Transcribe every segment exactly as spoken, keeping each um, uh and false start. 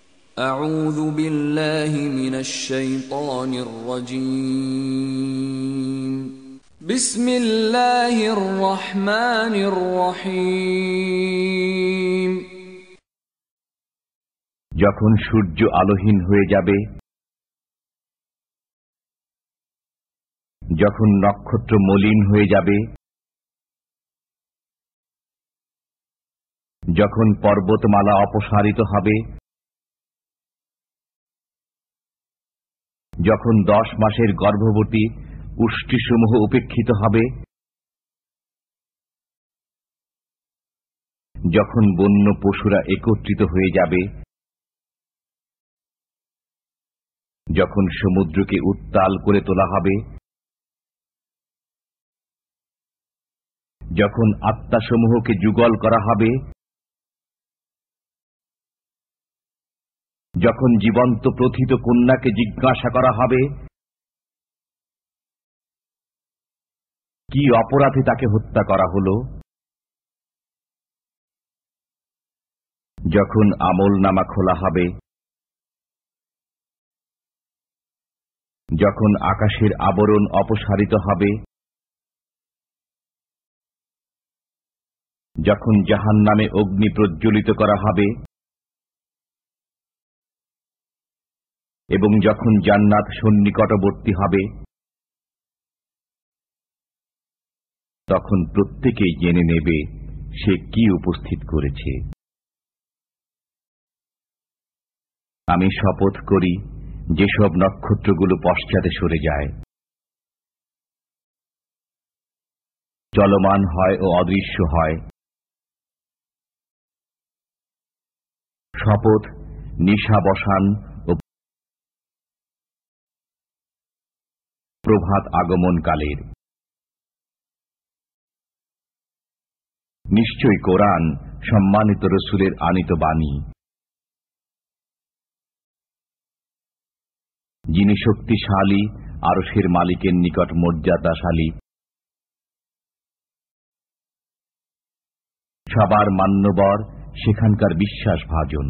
أعوذ بالله من الشيطان الرجيم بسم الله الرحمن الرحيم যখন সূর্য আলোহীন হয়ে যাবে, যখন নক্ষত্র মলিন হয়ে যাবে, যখন পর্বতমালা অপসারিত হবে, যখন দশ মাসের গর্ভবতী উষ্টিসমূহ উপেক্ষিত হবে, যখন বন্য পশুরা একত্রিত হয়ে যাবে, যখন সমুদ্রকে উত্তাল করে তোলা হবে, যখন আত্মাসমূহকে যুগল করা হবে, যখন জীবন্ত প্রথিত কন্যাকে জিজ্ঞাসা করা হবে কি অপরাধে তাকে হত্যা করা হলো, যখন আমলনামা খোলা হবে, যখন আকাশের আবরণ অপসারিত হবে, যখন জাহান্নামে অগ্নি প্রজ্বলিত করা হবে এবং যখন জান্নাত সন্নিকটবর্তী হবে, তখন প্রত্যেকেই জেনে নেবে সে কি উপস্থিত করেছে। আমি শপথ করি যেসব নক্ষত্রগুলো পশ্চাতে সরে যায়, চলমান হয় ও অদৃশ্য হয়, শপথ নিশাবসান ও প্রভাত আগমনকালের। নিশ্চয়ই কোরআন সম্মানিত রসুলের আনিত বাণী, যিনি শক্তিশালী আরশের মালিকের নিকট মর্যাদাশালী, সবার মান্যবর, সেখানকার বিশ্বাসভাজন।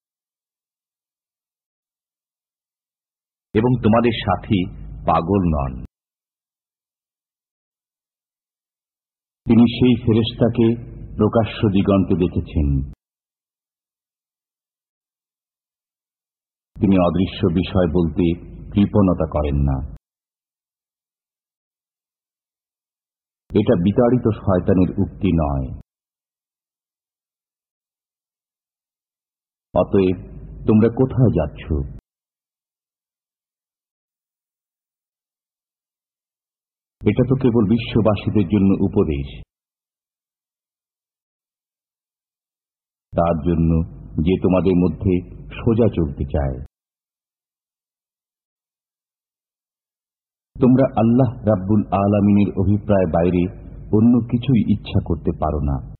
এবং তোমাদের সাথী পাগল নন। তিনি সেই ফেরেশতাকে প্রকাশ্য দিগন্তে দেখেছেন। তিনি অদৃশ্য বিষয় বলতে কৃপণতা করেন না। এটা বিতাড়িত শয়তানের উক্তি নয়। অতএব তোমরা কোথায় যাচ্ছ? এটা তো কেবল বিশ্ববাসীদের জন্য উপদেশ, তার জন্য যে তোমাদের মধ্যে সোজা চলতে চায়। তোমরা আল্লাহ রাব্বুল আলামিনের অভিপ্রায় বাইরে অন্য কিছুই ইচ্ছা করতে পারো না।